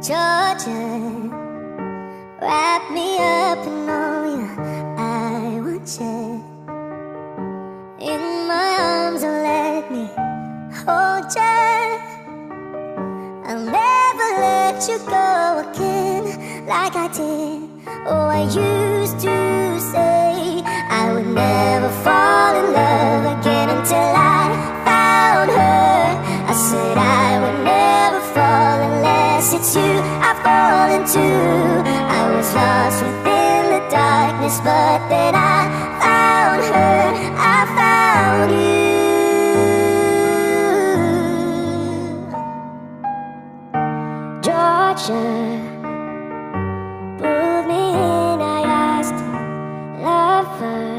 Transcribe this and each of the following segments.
Georgia, wrap me up and know you, I want you in my arms and let me hold you. I'll never let you go again like I did. Oh, I used to say I would never fall in love again until I found her. I said I would never fall unless it's you I fall into. I was lost within the darkness, but then I found her. I found you, Georgia. Pulled me in, I asked to love her.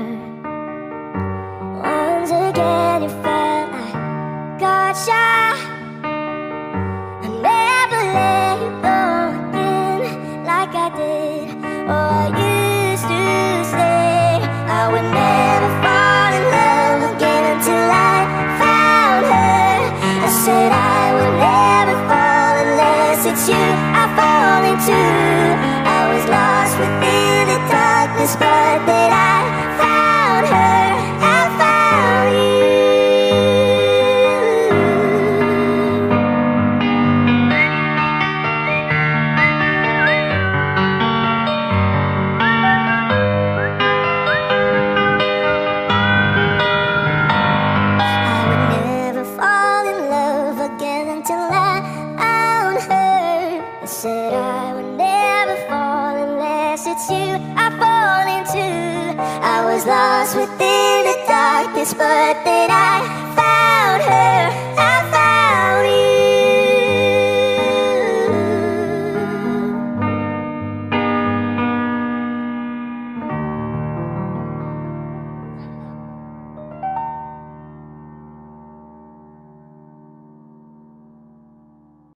Once again you felt like God shot. I never let you go again like I did. Oh, I used to say I would never fall in love again until I found her. I said I would never fall unless it's you I fall into. I was lost within the darkness, but then I found her. I found you. I would never fall in love again until I found her. I said I would never fall unless it's you I fall into. I was lost within the darkness, but then I